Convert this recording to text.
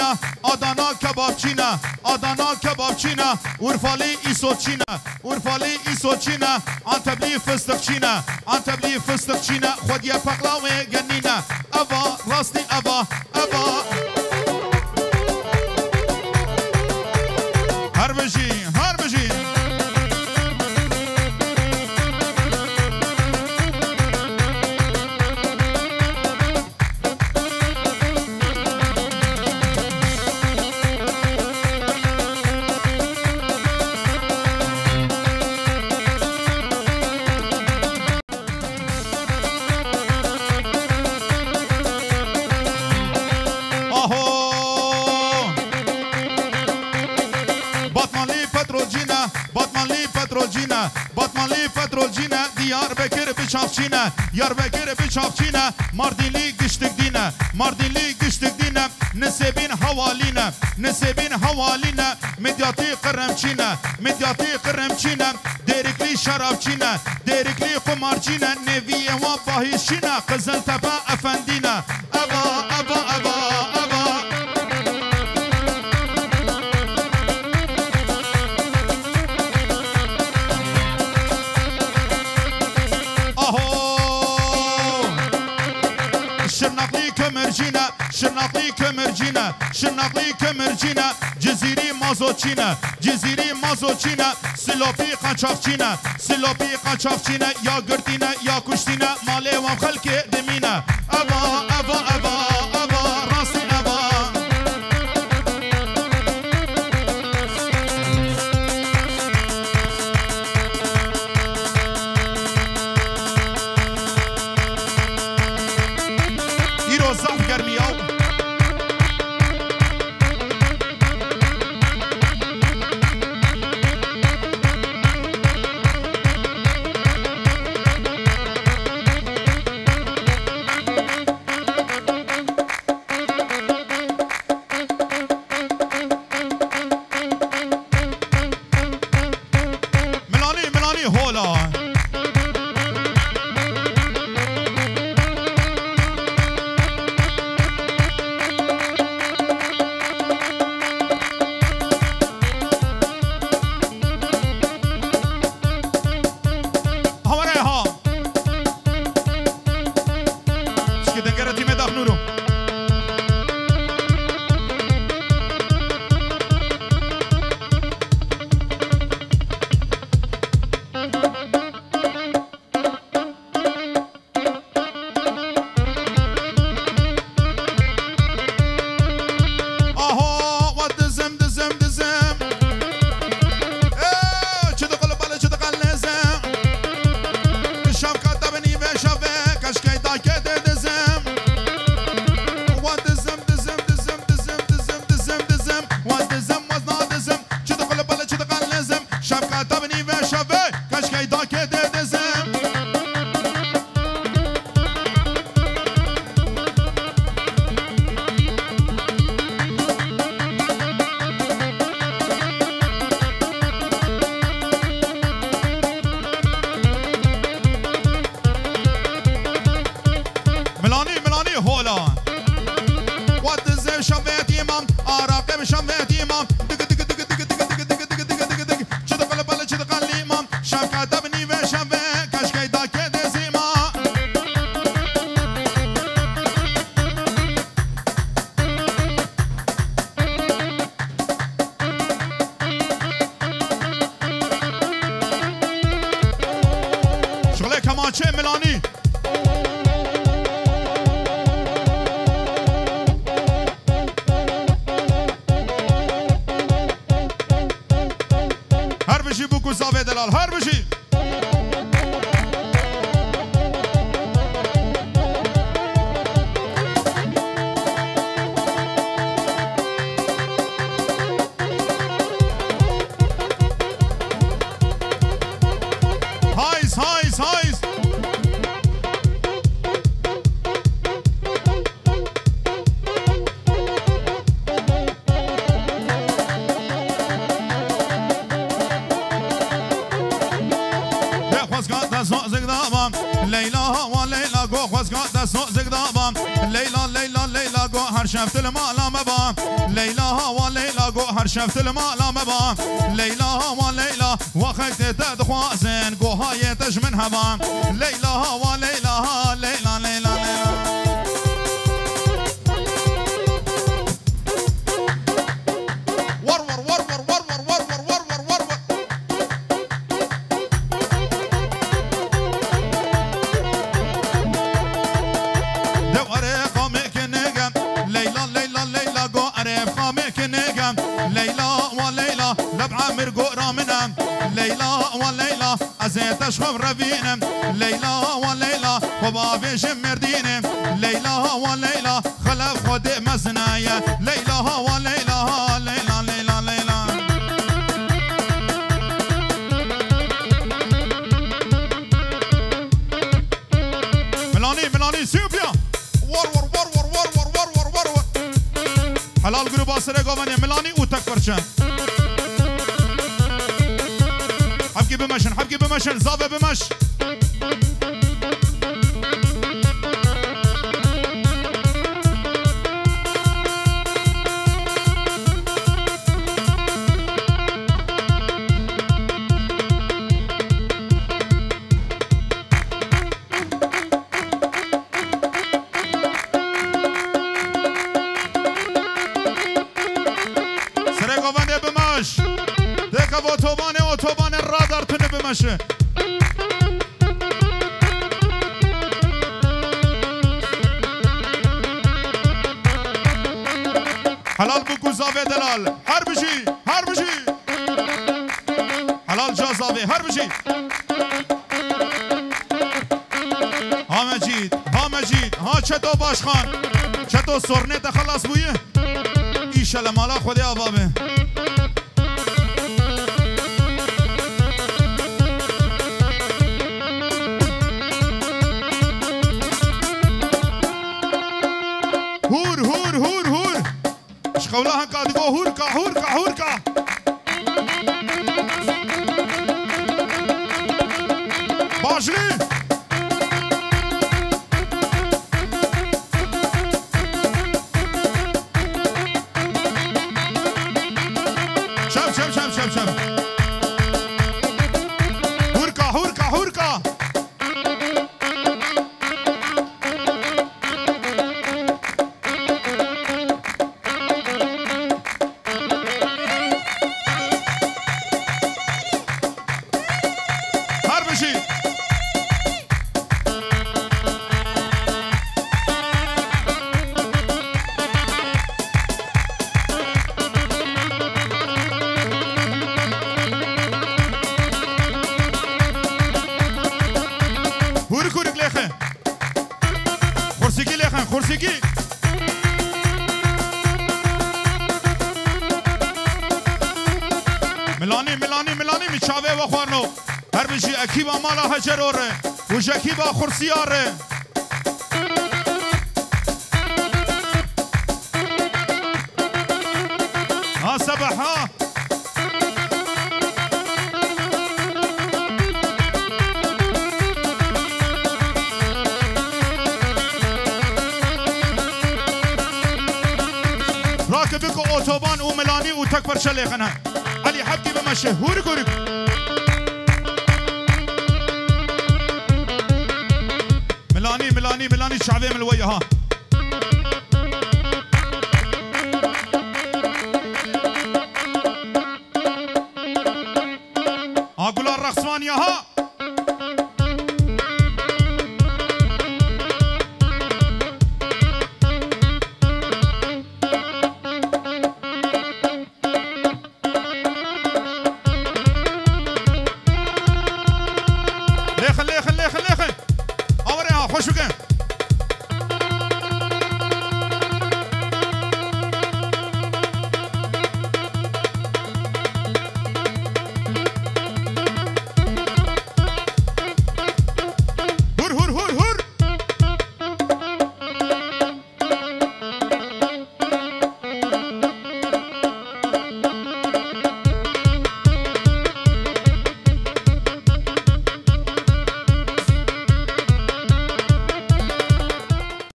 چینا آدانا کباب چینا آدانا کباب چینا اورفالی ایسو چینا اورفالی ایسو چینا آنتبلی فستق چینا آنتبلی فستق چینا خودی پقلاوه گنینا اوا راستی اوا هر بجی Diyarbakır biçakçina Mardinli güçlük dine Mardinli güçlük dine Nesebin havaline Nesebin havaline Medyatı kırremçine Derikli şarapçine Derikli kumarçine Neviye ve bahişine Kızıltepe efendine Eva Şırnaklı kömürcine Ceziri mazoçine Silopi kaçakçine Ya gırtine ya kuştine Male ve halke demine Eva Rasti eva İro zaf germiyav هر شفت المالا مبان ليلى وليلى وخيت تدخوازن قوهاي تجمن هبان ليلى وليلى ليلى ليلى ليلى ورور ورور ورور ورور ورور ورور دو أريق خامك نجم ليلى ليلى ليلى قو أريق خامك نجم ليلى وليلى لبعة مرقو رامنم ليلى وليلى أزيت شخم رفينم ليلى وليلى وبابي شمردينم ليلى وليلى خلف خد مزنايا ليلى وليلى ليلى ليلى ليلى ملاني ملاني سيوبيا ور ور ور ور ور ور ور ور ور حلال گروه باسره گوانه ملانی او تک پرچن حبکی بمشن حبکی بمشن زابه بمش اتوبان رادار تونه بمشه حلال بو زاویه دلال هر بشی حلال جا زاویه هر بشی ها مجید ها چطور باشخان چطور سرنه تخلص بویه ایشالا مالا خودی آبابه قولها قاعد يقول هوركا باجلي شب هوركا خورسیگی ملانی میچاوه و خوانو هر بشی اکیبا مالا هجروره و جکیبا خورسیاره ها سبح ها راكبك اوتوبان وملاني وتكبر شليخنا علي حبكي بمشي هورك ملاني شعبيه من الويه ها اقول الرقصوانيه ها ليخن اوريها خوش بكن